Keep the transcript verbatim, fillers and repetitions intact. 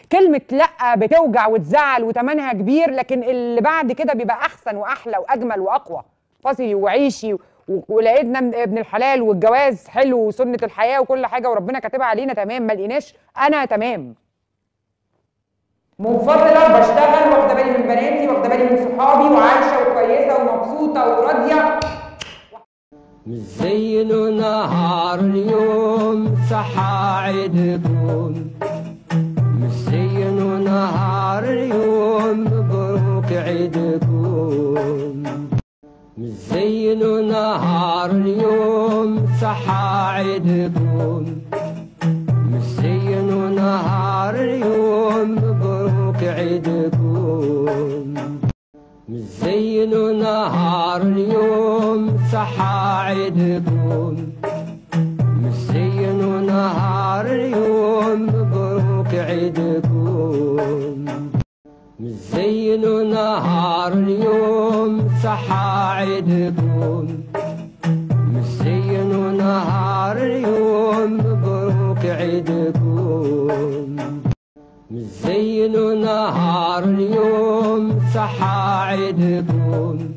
كلمه لا بتوجع وتزعل وتمنها كبير، لكن اللي بعد كده بيبقى احسن واحلى واجمل واقوى. فاصلي وعيشي ولقينا ابن الحلال والجواز حلو وسنه الحياه وكل حاجه وربنا كاتبها علينا تمام، ما لقيناش انا تمام. منفصله بشتغل واخده بالي من بناتي واخده بالي من صحابي وعايشه وكويسه ومبسوطه وراضيه. مش زي نهار اليوم صحى عيدكم، مش زي نهار اليوم مبروك عيدكم، مش زي نهار اليوم صحى عيدكم، مش زي نهار اليوم مبروك عيدكم، مش زي نهار اليوم صحى عيدكم، مش زي نهار اليوم مبروك عيدكم، مش زي نهار اليوم صحى عيدكم، مش زي نهار اليوم مبروك عيدكم، مش زي نهار اليوم صحى عيدكم.